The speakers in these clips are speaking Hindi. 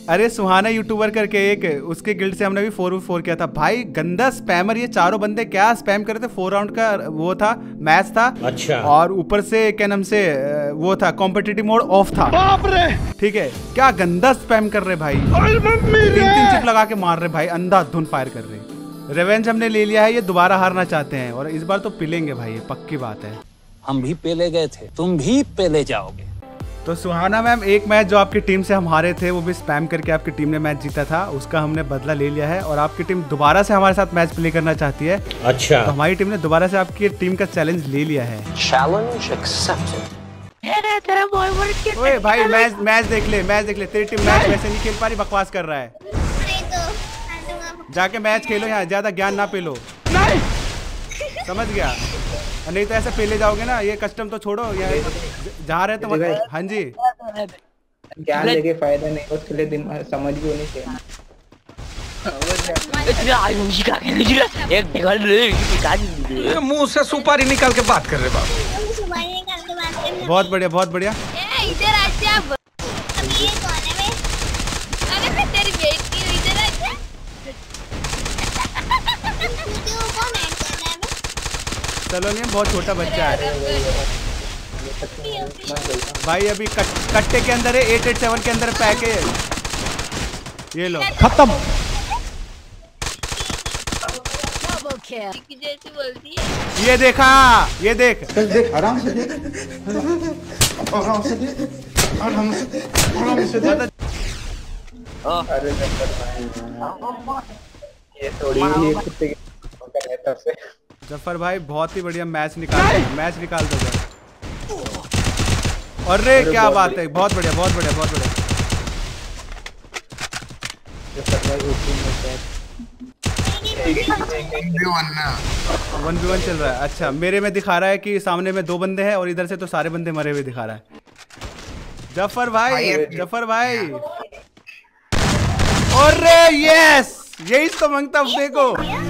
अरे सुहाना यूट्यूबर करके एक, उसके गिल्ड से हमने भी 4v4 किया था भाई। गंदा स्पैमर ये चारों बंदे, क्या स्पैम कर रहे थे। 4 राउंड का वो था, मैच था। अच्छा। और ऊपर से क्या नाम से वो था, कॉम्पिटिटिव मोड ऑफ था। बाप रे। ठीक है, क्या गंदा स्पैम कर रहे भाई। 3-3 चिप लगा के मार रहे भाई, अंधाधुन फायर कर रहे। रिवेंज हमने ले लिया है, ये दोबारा हारना चाहते हैं और इस बार तो पिलेंगे भाई, ये पक्की बात है। हम भी पेले गए थे, तुम भी पेले जाओगे। तो सुहाना मैम, एक मैच जो आपकी टीम से हम हारे थे, वो भी स्पैम करके आपकी टीम ने मैच जीता था, उसका हमने बदला ले लिया है और आपकी टीम दोबारा से हमारे साथ मैच प्ले करना चाहती है। अच्छा। तो हमारी टीम ने दोबारा से आपकी टीम का चैलेंज ले लिया है। Challenge accepted. ओए भाई, मैच देख ले, मैच देख ले। तेरी टीम मैच वैसे नहीं खेल पा रही, बकवास कर रहा है। जाके मैच खेलो, यहाँ ज्यादा ज्ञान ना पेलो। नहीं समझ गया, नहीं तो ऐसे पेले जाओगे ना। ये कस्टम तो छोड़ो, ये जहाँ रहे तो। हाँ जी, ज्ञान लेके फायदा नहीं, उसके लिए समझ भी होनी चाहिए। मुंह से सुपारी निकाल के बात कर रहे बाबू। बहुत बढ़िया, बहुत बढ़िया। इधर आजा। अब ये कौन है बे? अरे मैं तेरी बेटी हूँ, इधर आजा। क्यों कौन है बे? चलो नहीं, बहुत छोटा बच्चा है भाई। अभी कट्टे के अंदर है, 887 के अंदर पैक है। ये लो, खत्म। जैसी बोलती है। ये देखा, ये देख। देख आराम से देख, आराम से देख, आराम से, आराम से देख। अरे ये थोड़ी ही कुत्ते की तरफ से। जफर भाई बहुत ही बढ़िया मैच निकाल दो। अरे क्या बात है, बहुत बढ़िया, बहुत बढ़िया, बहुत बढ़िया। 1v1 चल रहा है। अच्छा, मेरे में दिखा रहा है कि सामने में 2 बंदे हैं और इधर से तो सारे बंदे मरे हुए दिखा रहा है। जफर भाई, जफर भाई। अरे यस, यही तो मांगता हूँ। देखो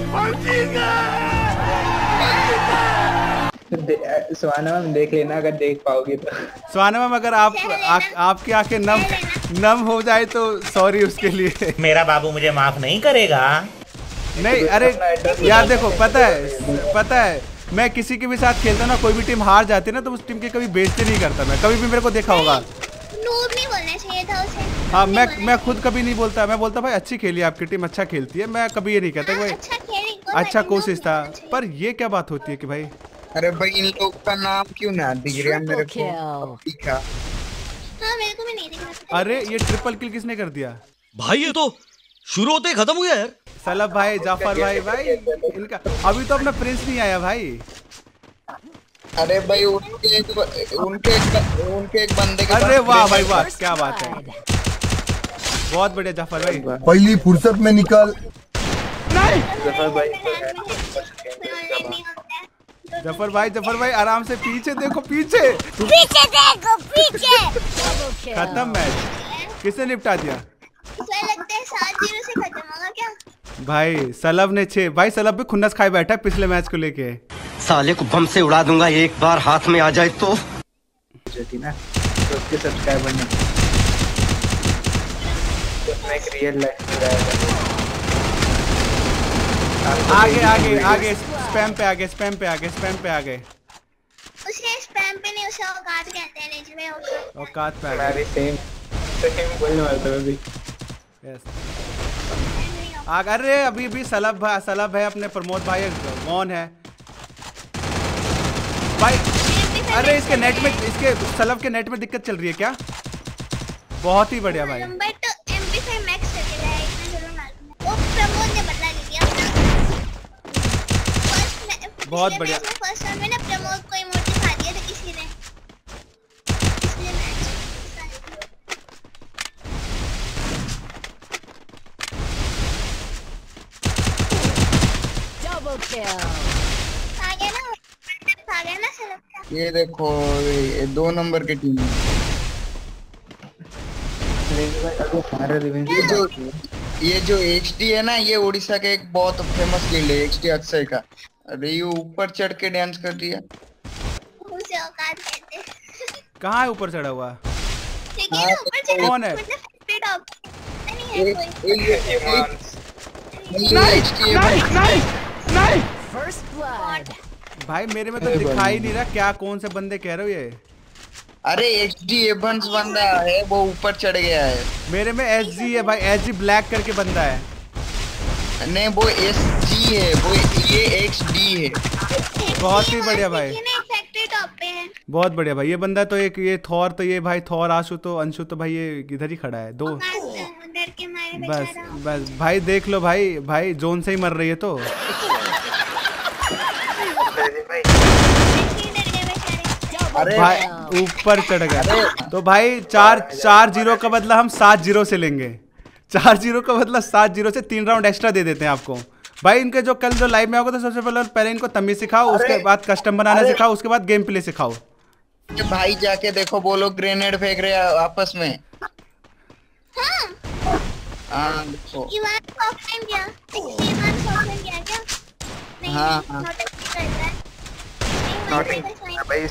सुहाना मैम, देख लेना अगर देख पाओगी तो। सुहाना मैम, अगर आपकी आंखें नम हो जाए तो सॉरी उसके लिए। मेरा बाबू मुझे माफ नहीं करेगा। नहीं, अरे यार देखो, पता है मैं किसी के भी साथ खेलता ना, कोई भी टीम हार जाती है ना, तो उस टीम की कभी बेइज्जती नहीं करता मैं, कभी भी। मेरे को देखा होगा। नूब नहीं बोलना चाहिए था उसे। हाँ, मैं खुद कभी नहीं बोलता। मैं बोलता भाई अच्छी खेली, आपकी टीम अच्छा खेलती है। मैं कभी ये नहीं कहता भाई अच्छा कोशिश था। पर ये क्या बात होती है कि भाई, अरे भाई इन लोग का नाम क्यों ना दिख रहा मेरे को? दिखा? हाँ, मेरे को भी नहीं दिख रहा। अरे ये ट्रिपल किल किसने कर दिया भाई? ये तो शुरू होते ही खत्म हो गया यार। सलब भाई, जाफर भाई इनका अभी तो अपना प्रिंस नहीं आया भाई। अरे भाई उनके एक बंदे के। अरे वाह भाई वाह, क्या बात है, बहुत बढ़िया जाफर भाई। पहली फुर्सत में निकल। जफर भाई आराम से, पीछे देखो, पीछे देखो, पीछे। खत्म मैच, किसने निपटा दिया? लगता है 7-0 से खत्म होगा क्या? भाई सलब ने 6। भाई सलब भी खुन्नस खाए बैठा है पिछले मैच को लेके। साले को बम से उड़ा दूंगा, एक बार हाथ में आ जाए तो। ना तो उसके सब्सक्राइबर ने उसमें एक रियल लाइफ में रहेगा। आगे स्पैम पे आगे उसे स्पैम पे नहीं, उसे औकात कहते हैं। नीचे में औकात पे मैं भी सेम बोलने वाला था अभी। अरे अभी भी सलब है, अपने प्रमोद भाई कौन है भाई? अरे इसके नेट में, इसके सलब के नेट में दिक्कत चल रही है क्या? बहुत ही बढ़िया भाई। बट MP5 मैक्स करके लाया इतना जरूर मालूम है। वो प्रमोद ने बदला ले लिया अपना। बहुत बढ़िया। फर्स्ट राउंड में ना प्रमोद को इमोट दिखा दिया था किसी ने, इसलिए मैच आ गया ना सलब का। ये देखो, ये 2 नंबर की टीम है। ये जो XD है ना, ये उड़ीसा का एक बहुत फेमस गिल्ड है, XD अक्षय का। अरे ये ऊपर चढ़ के डांस कर दिया। उसे औकात कहते हैं। कहाँ है ऊपर चढ़ा हुआ? देखिए ना ऊपर चढ़ा, कौन है? मतलब नहीं है कोई। नहीं भाई मेरे में तो दिखाई नहीं रहा क्या कौन से बंदे कह रहे हो ये। अरे HD एवंस बंदा है, वो ऊपर चढ़ गया है। मेरे में SG है भाई, SG ब्लैक करके बंदा है। नहीं वो SG है, वो ये XD है। बहुत ही बढ़िया भाई, फैक्ट्री टॉप पे है। बहुत बढ़िया भाई। ये बंदा तो एक ये थॉर, तो ये भाई थॉर, आशु तो अंशु तो भाई ये इधर ही खड़ा है। दो डर के मारे बस बेचारा। बस भाई देख लो भाई, भाई जोन से ही मर रही है तो। अरे भाई ऊपर चढ़ गया तो भाई 4-0 का बदला हम 7-0 से लेंगे। 4-0 का बदला 7-0 से 3 राउंड एक्स्ट्रा दे देते हैं आपको। भाई इनके जो कल जो लाइव में होगा तो सबसे पहले इनको तमीज सिखाओ, उसके बाद कस्टम बनाना सिखाओ, उसके बाद गेम प्ले सिखाओ। भाई जाके देखो, वो लोग ग्रेनेड फेंक रहे हैं आपस में। हाँ देखो। इवान ऑफलाइन गया, इवान ऑफलाइन गया क्या? नहीं, हाँ, हाँ। नोटिस कर रहा है। भाई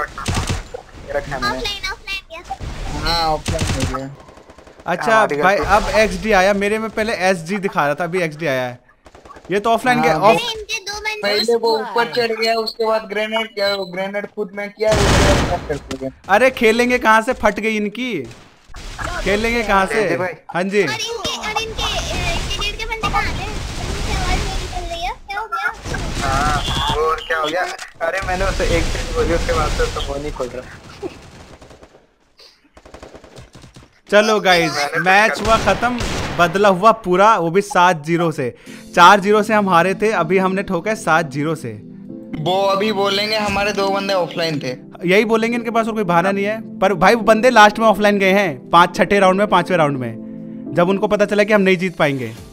ऑफलाइन गया। हाँ ऑफलाइन हो गया। अच्छा भाई अब XD आया, मेरे में पहले SG दिखा रहा था, अभी XD आया है। ये तो ऑफलाइन गया। हाँ, अरे इनके दो बंदे पहले वो ऊपर चढ़ गया, उसके बाद ग्रेनेड किया, ग्रेनेड खुद में किया, उसके बाद करते गए। अरे खेलेंगे कहाँ से, फट गई इनकी। खेलेंगे कहाँ से? हाँ जी और इनके गेट के बंदे कहाँ थे? इनकी आवाज नहीं निकल रही है, क्या हो गया? हाँ और क्या हो गया? अरे मैंने उसे एक चीज बोली, उसके बाद से तो वो नहीं खोल रहा। चलो गाइज मैच हुआ खत्म, बदला हुआ पूरा, वो भी 7-0 से। 4-0 से हम हारे थे, अभी हमने ठोका है 7-0 से। वो अभी बोलेंगे हमारे 2 बंदे ऑफलाइन थे। यही बोलेंगे, इनके पास और कोई बहाना नहीं है। पर भाई वो बंदे लास्ट में ऑफलाइन गए हैं, 5-6 राउंड में, 5वें राउंड में, जब उनको पता चला कि हम नहीं जीत पाएंगे।